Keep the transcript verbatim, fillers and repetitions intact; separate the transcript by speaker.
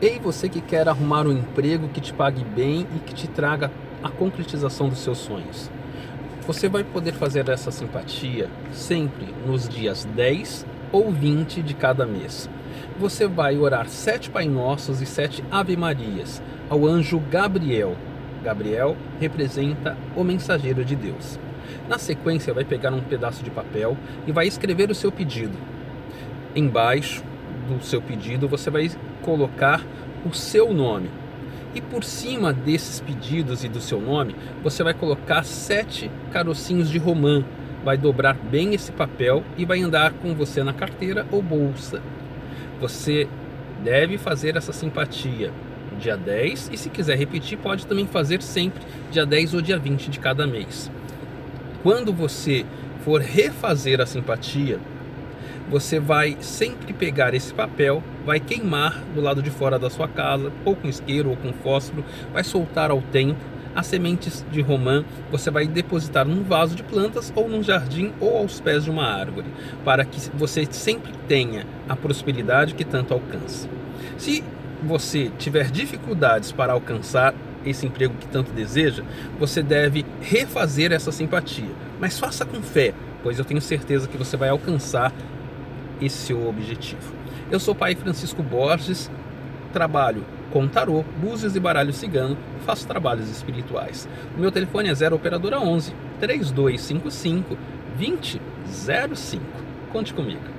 Speaker 1: Ei, você que quer arrumar um emprego que te pague bem e que te traga a concretização dos seus sonhos. Você vai poder fazer essa simpatia sempre nos dias dez ou vinte de cada mês. Você vai orar sete Pai Nossos e sete Ave Marias ao anjo Gabriel. Gabriel representa o mensageiro de Deus. Na sequência, vai pegar um pedaço de papel e vai escrever o seu pedido. Embaixo do seu pedido, você vai colocar o seu nome. E por cima desses pedidos e do seu nome, você vai colocar sete carocinhos de romã. Vai dobrar bem esse papel e vai andar com você na carteira ou bolsa. Você deve fazer essa simpatia dia dez e, se quiser repetir, pode também fazer sempre dia dez ou dia vinte de cada mês. Quando você for refazer a simpatia, você vai sempre pegar esse papel, vai queimar do lado de fora da sua casa, ou com isqueiro ou com fósforo, vai soltar ao tempo as sementes de romã. Você vai depositar num vaso de plantas ou num jardim ou aos pés de uma árvore, para que você sempre tenha a prosperidade que tanto alcança. Se você tiver dificuldades para alcançar esse emprego que tanto deseja, você deve refazer essa simpatia, mas faça com fé, pois eu tenho certeza que você vai alcançar esse seu objetivo. Eu sou o Pai Francisco Borges, trabalho com tarô, búzios e baralho cigano, faço trabalhos espirituais. O meu telefone é zero operadora onze, três dois cinco cinco, dois zero zero cinco. Conte comigo.